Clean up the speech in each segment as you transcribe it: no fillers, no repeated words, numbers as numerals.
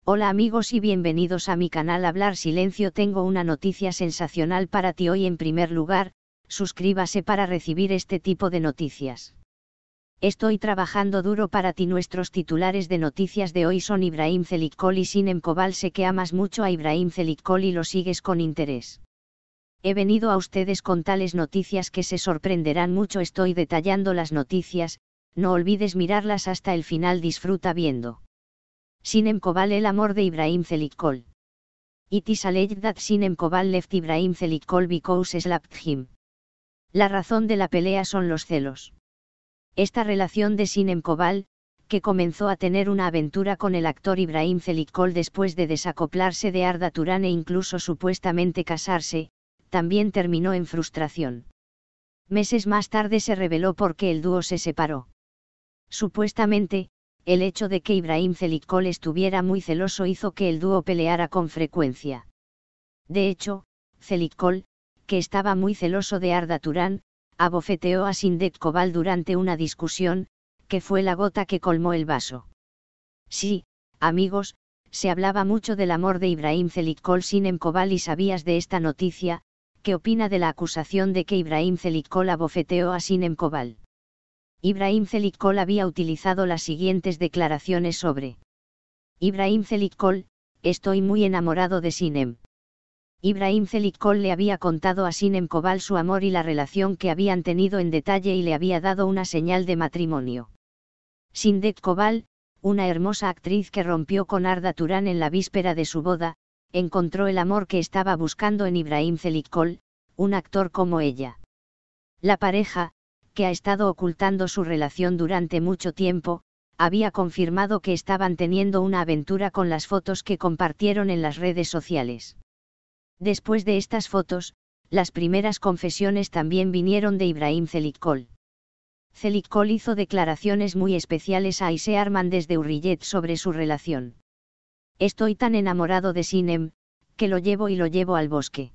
Hola amigos y bienvenidos a mi canal Hablar Silencio. Tengo una noticia sensacional para ti hoy. En primer lugar, suscríbase para recibir este tipo de noticias. Estoy trabajando duro para ti. Nuestros titulares de noticias de hoy son Ibrahim Çelikkol y Sinem Kobal. Sé que amas mucho a Ibrahim Çelikkol y lo sigues con interés. He venido a ustedes con tales noticias que se sorprenderán mucho. Estoy detallando las noticias, no olvides mirarlas hasta el final. Disfruta viendo. Sinem Kobal, el amor de Ibrahim Çelikkol. It is alleged that Sinem Kobal left Ibrahim Çelikkol because he slapped him. La razón de la pelea son los celos. Esta relación de Sinem Kobal, que comenzó a tener una aventura con el actor Ibrahim Çelikkol después de desacoplarse de Arda Turan e incluso supuestamente casarse, también terminó en frustración. Meses más tarde se reveló por qué el dúo se separó. Supuestamente, el hecho de que Ibrahim Çelikkol estuviera muy celoso hizo que el dúo peleara con frecuencia. De hecho, Çelikkol, que estaba muy celoso de Arda Turan, abofeteó a Sinem Kobal durante una discusión, que fue la gota que colmó el vaso. Sí, amigos, se hablaba mucho del amor de Ibrahim Çelikkol Sinem Kobal. ¿Y sabías de esta noticia? ¿Qué opina de la acusación de que Ibrahim Çelikkol abofeteó a Sinem Kobal? Ibrahim Çelikkol había utilizado las siguientes declaraciones sobre Ibrahim Çelikkol: estoy muy enamorado de Sinem. Ibrahim Çelikkol le había contado a Sinem Kobal su amor y la relación que habían tenido en detalle y le había dado una señal de matrimonio. Sinem Kobal, una hermosa actriz que rompió con Arda Turan en la víspera de su boda, encontró el amor que estaba buscando en Ibrahim Çelikkol, un actor como ella. La pareja, que ha estado ocultando su relación durante mucho tiempo, había confirmado que estaban teniendo una aventura con las fotos que compartieron en las redes sociales. Después de estas fotos, las primeras confesiones también vinieron de Ibrahim Çelikkol. Çelikkol hizo declaraciones muy especiales a Ayşe Arman desde Hürriyet sobre su relación. Estoy tan enamorado de Sinem, que lo llevo al bosque.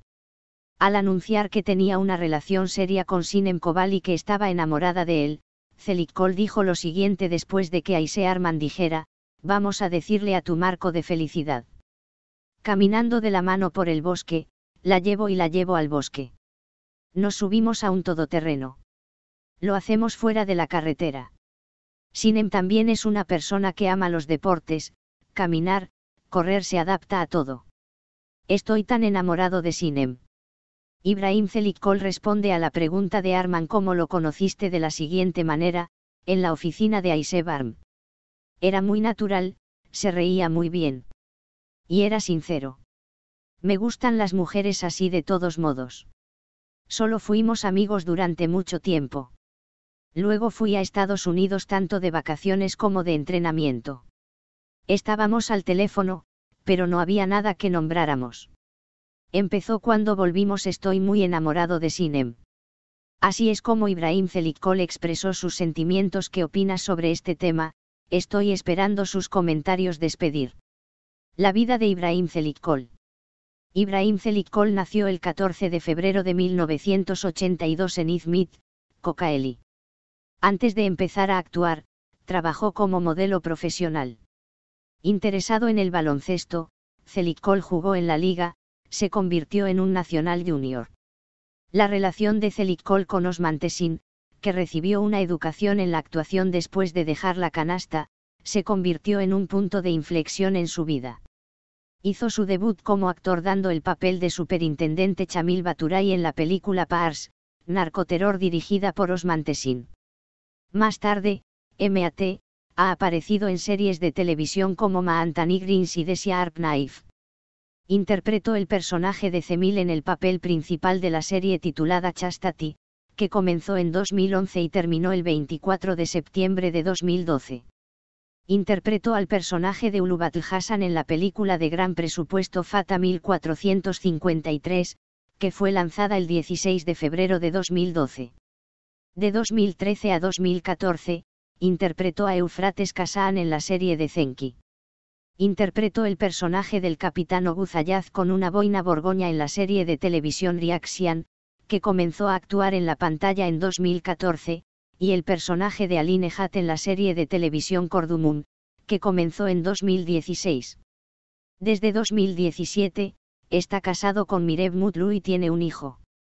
Al anunciar que tenía una relación seria con Sinem Kobal y que estaba enamorada de él, Çelikkol dijo lo siguiente después de que Ayşe Arman dijera: vamos a decirle a tu marco de felicidad. Caminando de la mano por el bosque, la llevo al bosque. Nos subimos a un todoterreno. Lo hacemos fuera de la carretera. Sinem también es una persona que ama los deportes, caminar, correr, se adapta a todo. Estoy tan enamorado de Sinem. Ibrahim Çelikkol responde a la pregunta de Arman ¿cómo lo conociste? De la siguiente manera: en la oficina de Ayşe Arman. Era muy natural, se reía muy bien. Y era sincero. Me gustan las mujeres así de todos modos. Solo fuimos amigos durante mucho tiempo. Luego fui a Estados Unidos tanto de vacaciones como de entrenamiento. Estábamos al teléfono, pero no había nada que nombráramos. Empezó cuando volvimos. Estoy muy enamorado de Sinem. Así es como Ibrahim Çelikkol expresó sus sentimientos. ¿Qué opinas sobre este tema? Estoy esperando sus comentarios. Despedir. La vida de Ibrahim Çelikkol. Ibrahim Çelikkol nació el 14 de febrero de 1982 en İzmit, Kocaeli. Antes de empezar a actuar, trabajó como modelo profesional. Interesado en el baloncesto, Çelikkol jugó en la liga, se convirtió en un nacional junior. La relación de Çelikkol con Osman Tesin, que recibió una educación en la actuación después de dejar la canasta, se convirtió en un punto de inflexión en su vida. Hizo su debut como actor dando el papel de superintendente Chamil Baturay en la película Pars, narcoterror dirigida por Osman Tesin. Más tarde, M.A.T. ha aparecido en series de televisión como Mahantani Greens y Desia Arp Knife. Interpretó el personaje de Cemil en el papel principal de la serie titulada Chastity, que comenzó en 2011 y terminó el 24 de septiembre de 2012. Interpretó al personaje de Ulubatl Hassan en la película de gran presupuesto Fata 1453, que fue lanzada el 16 de febrero de 2012. De 2013 a 2014, interpretó a Eufrates Kazan en la serie de Zenki. Interpretó el personaje del capitán Oguz Ayaz con una boina borgoña en la serie de televisión Reaction, que comenzó a actuar en la pantalla en 2014, y el personaje de Ali Nejat en la serie de televisión Cordumun, que comenzó en 2016. Desde 2017, está casado con Mireille Mutlu y tiene un hijo.